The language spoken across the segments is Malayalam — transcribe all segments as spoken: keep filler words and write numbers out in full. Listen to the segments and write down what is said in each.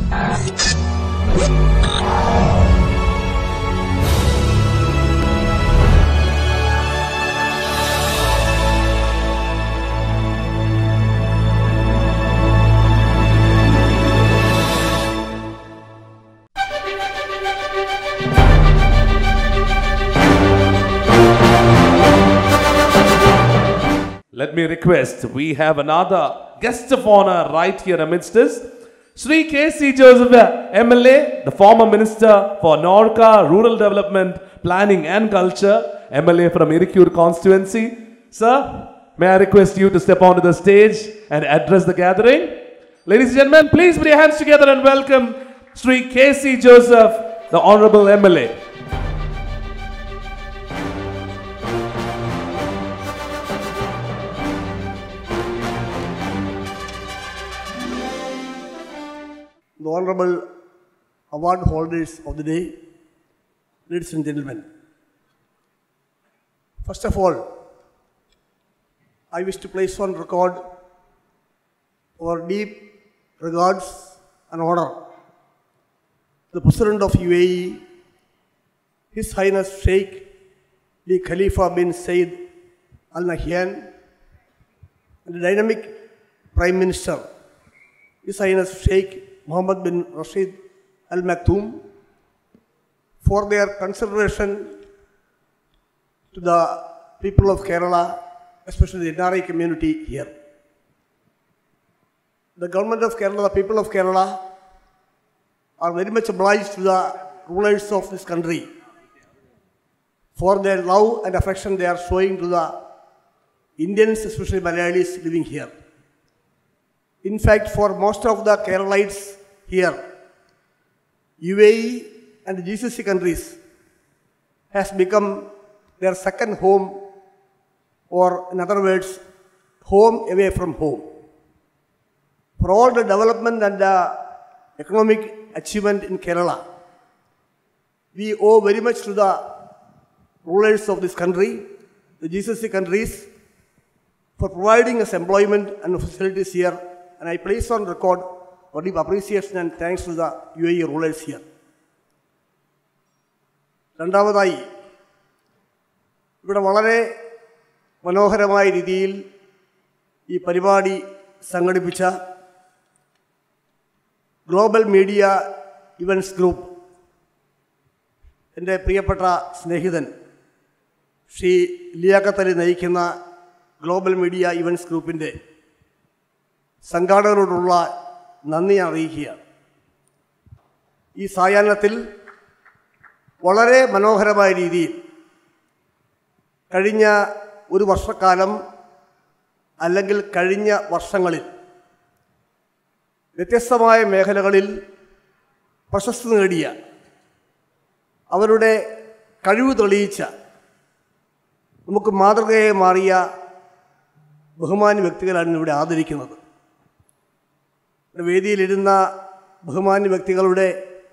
Let me request, we have another guest of honor right here amidst us. Shri K C Joseph, M L A, the former Minister for Norca, Rural Development, Planning and Culture, M L A from Liyaquat constituency. Sir, may I request you to step onto the stage and address the gathering? Ladies and gentlemen, please put your hands together and welcome Shri K C Joseph, the Honorable M L A. The honorable award holders of the day, ladies and gentlemen. First of all, I wish to place on record our deep regards and honor the President of U A E, His Highness Sheikh bin Khalifa bin Said Al Nahyan, and the dynamic Prime Minister, His Highness Sheikh Mohammed bin Rashid Al Maktoum, for their consideration to the people of Kerala, especially the N R I community here. The government of Kerala, the people of Kerala are very much obliged to the rulers of this country for their love and affection they are showing to the Indians, especially Malayalis living here. In fact, for most of the Keralites here, U A E and the G C C countries has become their second home, or in other words, home away from home. For all the development and the economic achievement in Kerala, we owe very much to the rulers of this country, the G C C countries, for providing us employment and facilities here. And I place on record our deep appreciation and thanks to the U A E rulers here. രണ്ടാമതായി ഇവിടെ വളരെ മനോഹരമായ രീതിയിൽ ഈ പരിപാടി സംഘടിപ്പിച്ച ഗ്ലോബൽ മീഡിയ ഇവൻറ്റ്സ് ഗ്രൂപ്പ്, എൻ്റെ പ്രിയപ്പെട്ട സ്നേഹിതൻ ശ്രീ ലിയാഖത്ത് അലി നയിക്കുന്ന ഗ്ലോബൽ മീഡിയ ഇവൻറ്റ്സ് ഗ്രൂപ്പിൻ്റെ സംഘാടകരോടുള്ള നന്ദി അറിയിക്കുകയാണ്. ഈ സായാഹ്നത്തിൽ വളരെ മനോഹരമായ രീതിയിൽ കഴിഞ്ഞ ഒരു വർഷക്കാലം അല്ലെങ്കിൽ കഴിഞ്ഞ വർഷങ്ങളിൽ വ്യത്യസ്തമായ മേഖലകളിൽ പ്രശസ്തി നേടിയ, അവരുടെ കഴിവ് തെളിയിച്ച, നമുക്ക് മാതൃകയായി മാറിയ ബഹുമാന്യ വ്യക്തികളാണ് ഇവിടെ ആദരിക്കുന്നത്. വേദിയിലിരുന്ന ബഹുമാന്യ വ്യക്തികളുടെ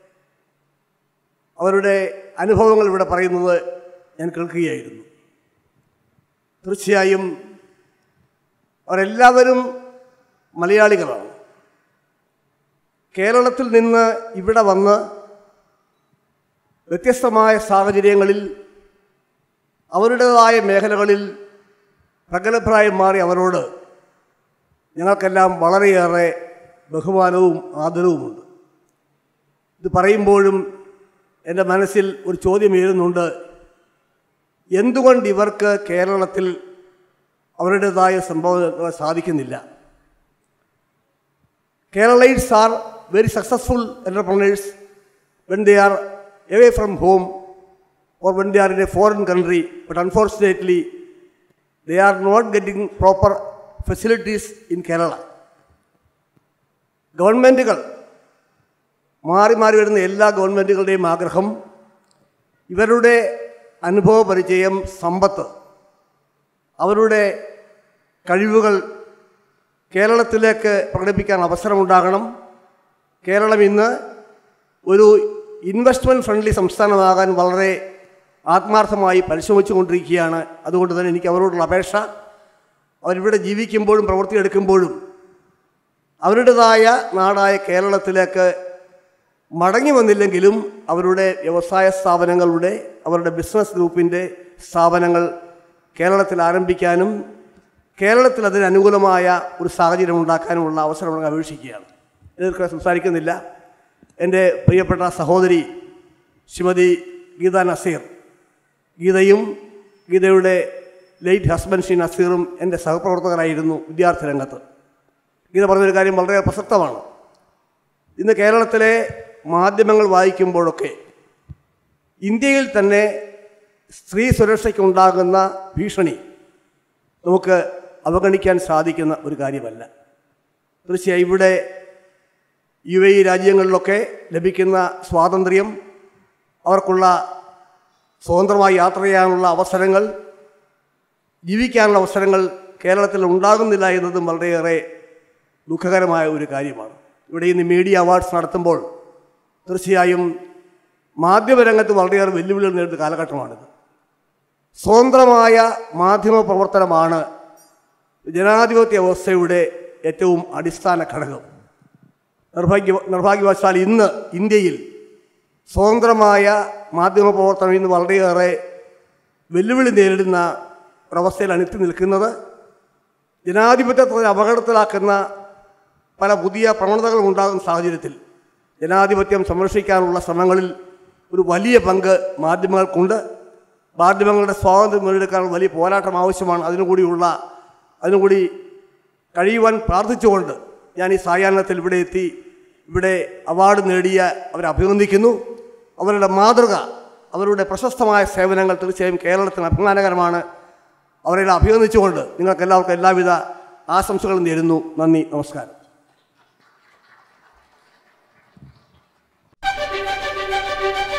അവരുടെ അനുഭവങ്ങൾ ഇവിടെ പറയുന്നത് ഞാൻ കേൾക്കുകയായിരുന്നു. തീർച്ചയായും അവരെല്ലാവരും മലയാളികളാണ്. കേരളത്തിൽ നിന്ന് ഇവിടെ വന്ന് വ്യത്യസ്തമായ സാഹചര്യങ്ങളിൽ അവരുടേതായ മേഖലകളിൽ പ്രഗത്ഭരായി മാറി അവരോട് ഞങ്ങൾക്കെല്ലാം വളരെയേറെ ബഹുമാനവും ആദരവുമുണ്ട്. ഇത് പറയുമ്പോഴും എൻ്റെ മനസ്സിൽ ഒരു ചോദ്യം ഉയരുന്നുണ്ട്, എന്തുകൊണ്ട് ഇവർക്ക് കേരളത്തിൽ അവരുടേതായ സംഭവങ്ങൾ സാധിക്കുന്നില്ല? Keralites are very successful entrepreneurs when they are away from home or when they are in a foreign country, but unfortunately they are not getting proper facilities in Kerala. ഗവൺമെൻറ്റുകൾ മാറി മാറി വരുന്ന എല്ലാ ഗവൺമെൻറ്റുകളുടെയും ആഗ്രഹം ഇവരുടെ അനുഭവ പരിചയം, സമ്പത്ത്, അവരുടെ കഴിവുകൾ കേരളത്തിലേക്ക് പ്രകടിപ്പിക്കാൻ അവസരമുണ്ടാകണം. കേരളം ഇന്ന് ഒരു ഇൻവെസ്റ്റ്മെൻറ്റ് ഫ്രണ്ട്ലി സംസ്ഥാനമാകാൻ വളരെ ആത്മാർത്ഥമായി പരിശ്രമിച്ചുകൊണ്ടിരിക്കുകയാണ്. അതുകൊണ്ട് തന്നെ എനിക്ക് അവരോടുള്ള അപേക്ഷ, അവരിവിടെ ജീവിക്കുമ്പോഴും പ്രവൃത്തിയെടുക്കുമ്പോഴും അവരുടേതായ നാടായ കേരളത്തിലേക്ക് മടങ്ങി വന്നില്ലെങ്കിലും അവരുടെ വ്യവസായ സ്ഥാപനങ്ങളുടെ അവരുടെ ബിസിനസ് ഗ്രൂപ്പിൻ്റെ സ്ഥാപനങ്ങൾ കേരളത്തിൽ ആരംഭിക്കാനും കേരളത്തിൽ അതിന് അനുകൂലമായ ഒരു സാഹചര്യം ഉണ്ടാക്കാനുമുള്ള അവസരം അപേക്ഷിക്കുകയാണ്. ഇതിൽ സംസാരിക്കുന്നില്ല. എൻ്റെ പ്രിയപ്പെട്ട സഹോദരി ശ്രീമതി ഗീത നസീർ, ഗീതയും ഗീതയുടെ ലേറ്റ് ഹസ്ബൻഡ് ശ്രീ നസീറും എൻ്റെ സഹപ്രവർത്തകരായിരുന്നു വിദ്യാർത്ഥി രംഗത്ത്. ഗീത പറഞ്ഞൊരു കാര്യം വളരെ പ്രസക്തമാണ്. ഇന്ന് കേരളത്തിലെ മാധ്യമങ്ങൾ വായിക്കുമ്പോഴൊക്കെ ഇന്ത്യയിൽ തന്നെ സ്ത്രീ സുരക്ഷയ്ക്കുണ്ടാകുന്ന ഭീഷണി നമുക്ക് അവഗണിക്കാൻ സാധിക്കുന്ന ഒരു കാര്യമല്ല. തീർച്ചയായും ഇവിടെ യു എ ഇ രാജ്യങ്ങളിലൊക്കെ ലഭിക്കുന്ന സ്വാതന്ത്ര്യം, അവർക്കുള്ള സ്വതന്ത്രമായി യാത്ര ചെയ്യാനുള്ള അവസരങ്ങൾ, ജീവിക്കാനുള്ള അവസരങ്ങൾ കേരളത്തിൽ ഉണ്ടാകുന്നില്ല എന്നതും വളരെയേറെ ദുഃഖകരമായ ഒരു കാര്യമാണ്. ഇവിടെ ഇന്ന് മീഡിയ അവാർഡ്സ് നടത്തുമ്പോൾ തീർച്ചയായും മാധ്യമരംഗത്ത് വളരെയേറെ വെല്ലുവിളികൾ നേരിടുന്ന കാലഘട്ടമാണിത്. സ്വതന്ത്രമായ മാധ്യമ പ്രവർത്തനമാണ് ജനാധിപത്യ വ്യവസ്ഥയുടെ ഏറ്റവും അടിസ്ഥാന ഘടകം. നിർഭാഗ്യ നിർഭാഗ്യവശാൽ ഇന്ന് ഇന്ത്യയിൽ സ്വതന്ത്രമായ മാധ്യമ പ്രവർത്തനം ഇന്ന് വളരെയേറെ വെല്ലുവിളി നേരിടുന്ന ഒരവസ്ഥയിലാണ് എത്തി നിൽക്കുന്നത്. ജനാധിപത്യത്തെ അപകടത്തിലാക്കുന്ന പല പുതിയ പ്രവണതകളും ഉണ്ടാകുന്ന സാഹചര്യത്തിൽ ജനാധിപത്യം സംരക്ഷിക്കാനുള്ള ശ്രമങ്ങളിൽ ഒരു വലിയ പങ്ക് മാധ്യമങ്ങൾക്കുണ്ട്. മാധ്യമങ്ങളുടെ സ്വാതന്ത്ര്യം നേടിയെടുക്കാനുള്ള വലിയ പോരാട്ടം ആവശ്യമാണ്. അതിനുകൂടിയുള്ള അതിനുകൂടി കഴിയുവാൻ പ്രാർത്ഥിച്ചുകൊണ്ട് ഞാൻ ഈ സായാഹ്നത്തിൽ ഇവിടെ എത്തി ഇവിടെ അവാർഡ് നേടിയ അവരെ അഭിനന്ദിക്കുന്നു. അവരുടെ മാതൃക, അവരുടെ പ്രശസ്തമായ സേവനങ്ങൾ തീർച്ചയായും കേരളത്തിന് അഭിമാനകരമാണ്. അവരെല്ലാം അഭിനന്ദിച്ചുകൊണ്ട് നിങ്ങൾക്ക് എല്ലാവർക്കും എല്ലാവിധ ആശംസകളും നേരുന്നു. നന്ദി, നമസ്കാരം. Thank you.